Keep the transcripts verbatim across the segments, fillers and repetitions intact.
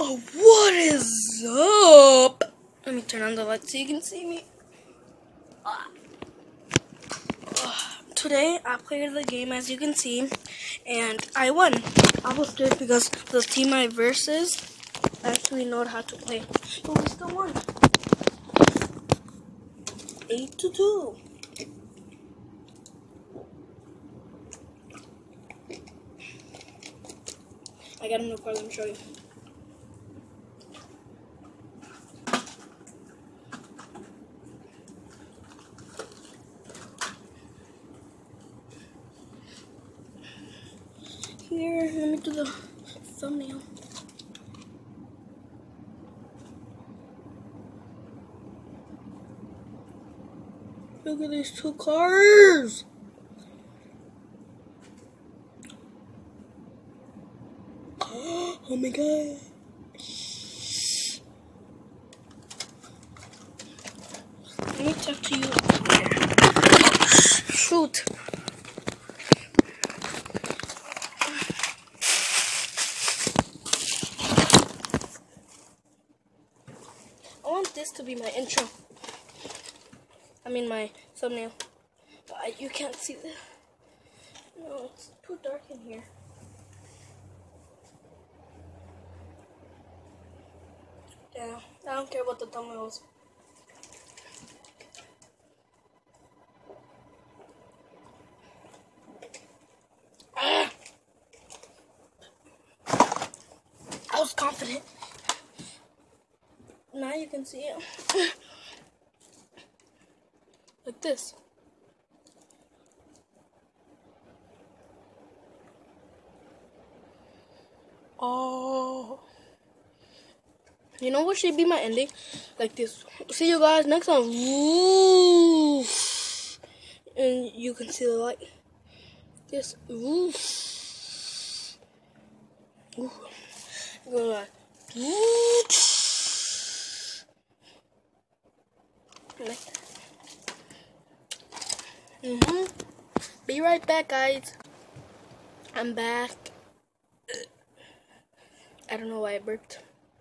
Yo, what is up? Let me turn on the light so you can see me. Uh, uh, today I played the game, as you can see, and I won. I was good because the team I versus actually know how to play. But we still won. Eight to two. I got a new card. Let me show you. Here, let me do the thumbnail. Look at these two cars. Oh my god. Let me talk to you later. Shoot. I want this to be my intro. I mean my thumbnail. But I, you can't see the... No, it's too dark in here. Yeah, I don't care what the thumbnail is. Ah! I was confident. Now you can see it. Like this. Oh. You know what should be my ending? Like this. See you guys next time. Woo! And you can see the light. This. Woo! Woo. Go like. Woo! Like that. Mm-hmm. Be right back, guys. I'm back. I don't know why I burped.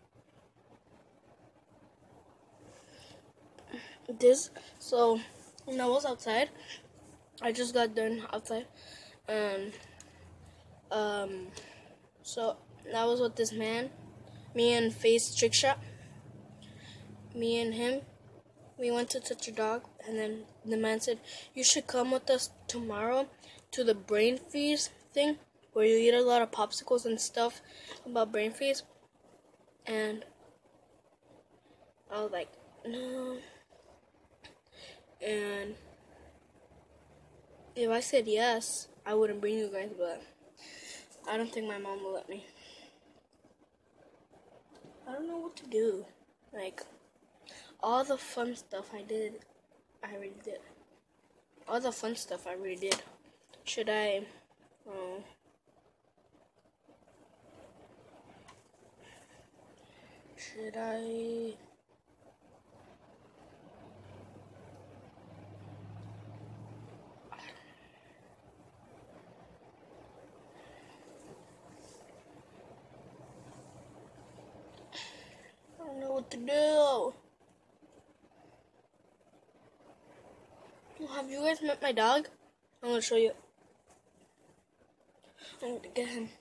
This, so when I was outside, I just got done outside, and um, so I was with this man, me and Face Trick Shot, me and him. We went to touch a dog, and then the man said, "You should come with us tomorrow to the brain freeze thing, where you eat a lot of popsicles and stuff about brain freeze." And I was like, "No." And if I said yes, I wouldn't bring you guys, but I don't think my mom will let me. I don't know what to do. Like, all the fun stuff I did, I already did. All the fun stuff I already did. Should I, oh, should I, I don't know what to do. Have you guys met my dog? I'm gonna show you. I need to get him.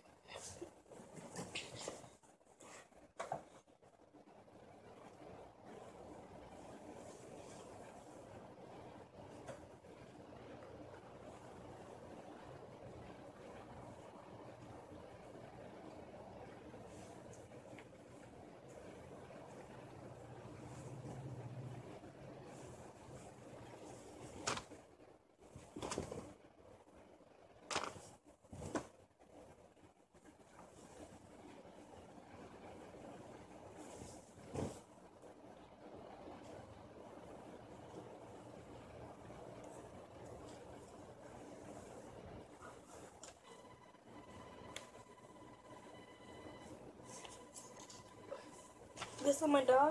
This is my dog.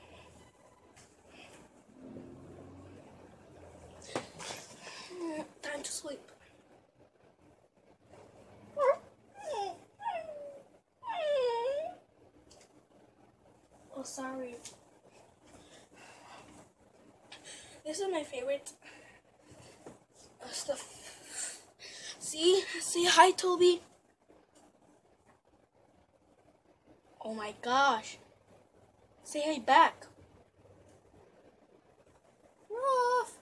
Time to sleep. Oh, sorry. This is my favorite uh, stuff. See? Say hi, Toby. Oh my gosh. Say hi back. Ruff.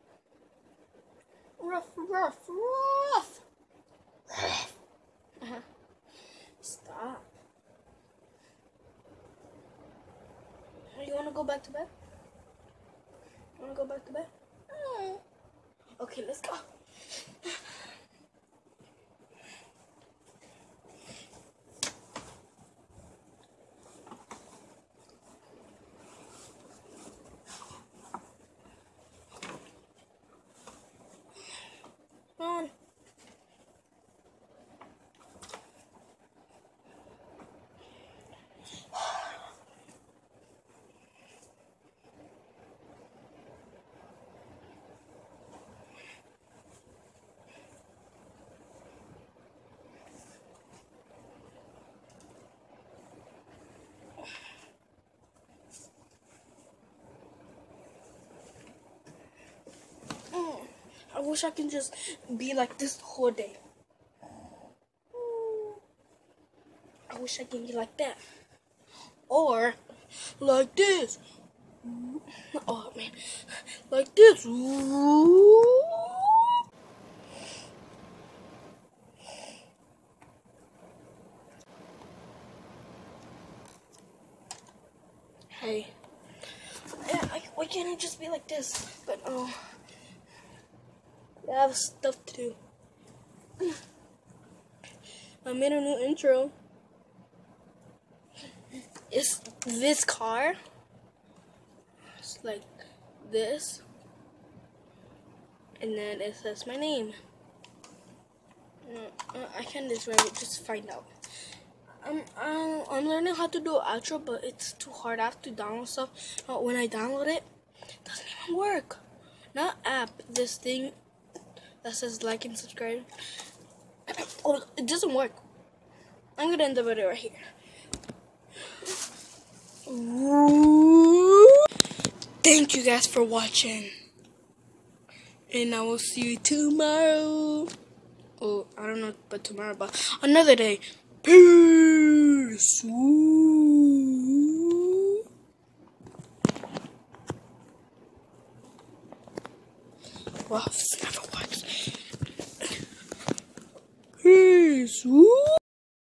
Ruff, ruff, ruff. Ruff. Uh-huh. Stop. You want to go back to bed? You want to go back to bed? Mm. Okay, let's go. Come on. I wish I can just be like this the whole day. I wish I can be like that. Or like this. Oh man. Like this. Hey. Yeah, I, why can't I just be like this? But oh. I have stuff to do. I made a new intro. It's this car. It's like this. And then it says my name. Uh, I can't describe it, just find out. I'm, I'm, I'm learning how to do an outro, but it's too hard. I have to download stuff. Uh, when I download it, it doesn't even work. Not app, this thing that says like and subscribe. Oh, it doesn't work. I'm gonna end the video right here. Thank you guys for watching. And I will see you tomorrow. Oh, I don't know but tomorrow, but another day. Peace. Woo. Wow, this never works. Peace. Woo.